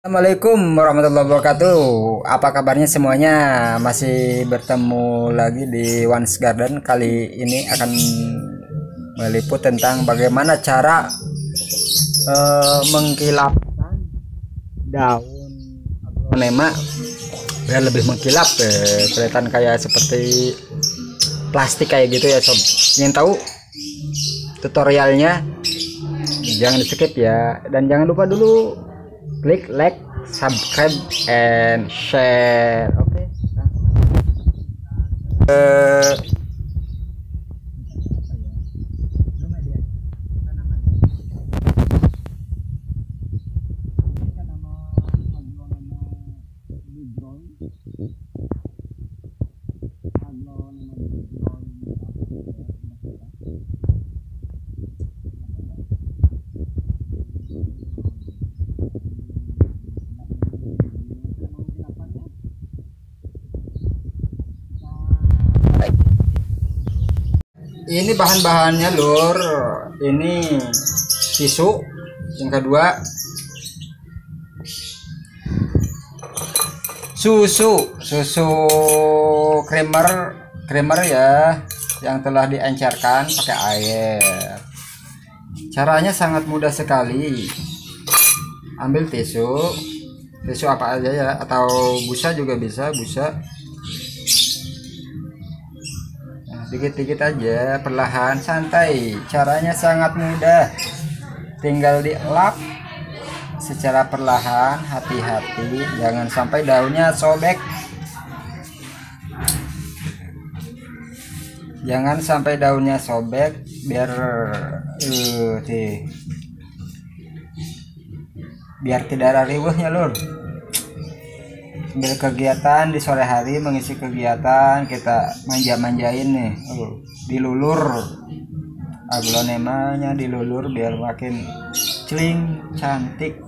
Assalamualaikum warahmatullahi wabarakatuh. Apa kabarnya semuanya? Masih bertemu lagi di One's Garden. Kali ini akan meliput tentang bagaimana cara mengkilapkan daun aglonema biar lebih mengkilap, kelihatan kayak seperti plastik kayak gitu ya sob. Ingin tahu tutorialnya? Jangan di skip ya, dan jangan lupa dulu klik like, subscribe, and share. Oke. Ini bahan-bahannya lur, ini tisu, yang kedua susu creamer ya, yang telah diencerkan pakai air. Caranya sangat mudah sekali. Ambil tisu apa aja ya, atau busa juga bisa, busa. Dikit-dikit aja, perlahan, santai. Caranya sangat mudah, tinggal dielap secara perlahan, hati-hati, jangan sampai daunnya sobek. Jangan sampai daunnya sobek, biar tidak ada riweuhnya lur. Sambil kegiatan di sore hari, mengisi kegiatan, kita manja-manjain nih, dilulur aglonemanya, dilulur biar makin celing, cantik.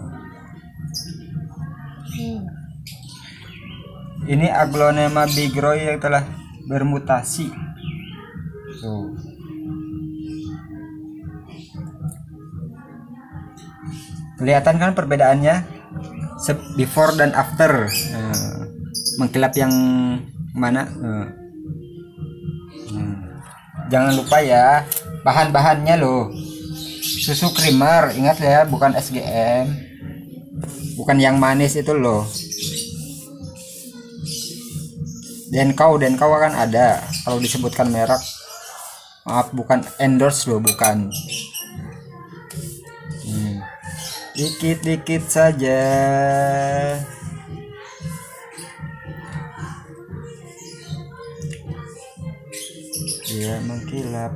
Ini aglonema bigroy yang telah bermutasi tuh. Kelihatan kan perbedaannya before dan after, mengkilap yang mana. Jangan lupa ya bahan-bahannya loh, susu creamer, ingat ya, bukan SGM, bukan yang manis itu loh. Denkau akan ada kalau disebutkan merek, maaf, bukan endorse loh, bukan. Dikit-dikit saja. Dia mengkilap.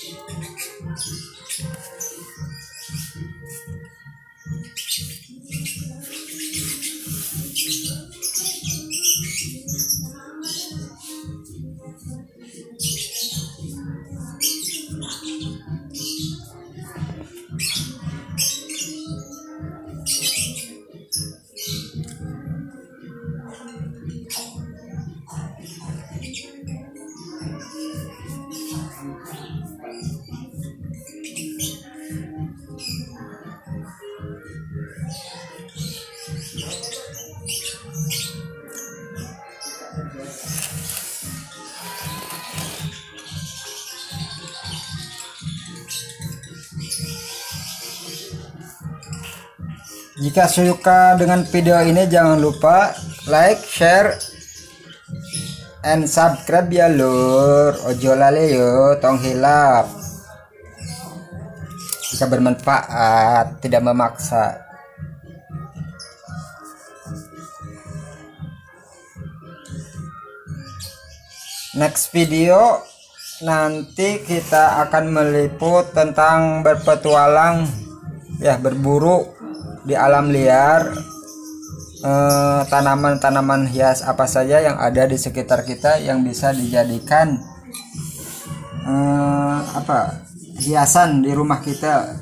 Jika suka dengan video ini, jangan lupa like, share, and subscribe ya lur. Ojo lale yo, tong hilap. Jika bermanfaat, tidak memaksa. Next video nanti kita akan meliput tentang berpetualang ya, berburu di alam liar, tanaman-tanaman hias apa saja yang ada di sekitar kita yang bisa dijadikan hiasan di rumah kita.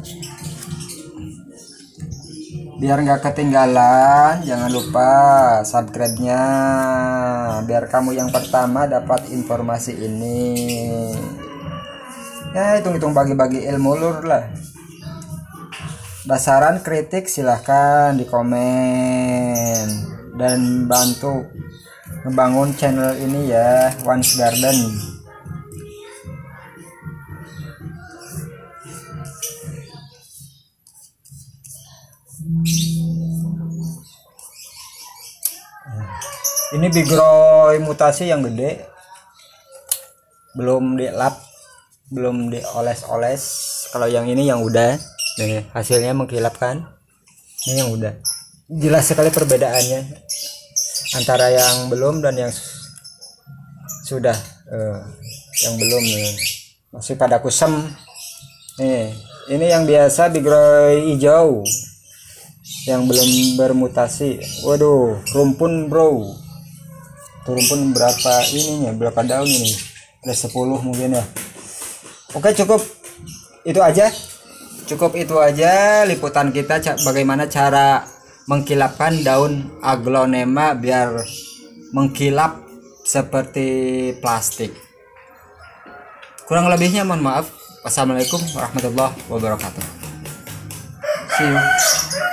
Biar nggak ketinggalan, jangan lupa subscribe-nya biar kamu yang pertama dapat informasi ini. Ya, hitung-hitung bagi-bagi ilmu lur lah. saran kritik silahkan di komen dan bantu ngebangun channel ini ya, Once Garden. Ini bigroy mutasi yang gede, belum dilap, belum dioles-oles. Kalau yang ini yang udah, nih hasilnya mengkilap kan. Ini yang udah, jelas sekali perbedaannya antara yang belum dan yang sudah. Yang belum nih masih pada kusem. Nih, ini yang biasa bigroy hijau, yang belum bermutasi. Waduh, rumpun bro. Rumpun berapa ininya, berapa daun ini? Ada 10 mungkin ya. Oke, cukup itu aja liputan kita bagaimana cara mengkilapkan daun aglonema biar mengkilap seperti plastik. Kurang lebihnya mohon maaf. Wassalamualaikum warahmatullahi wabarakatuh. See you.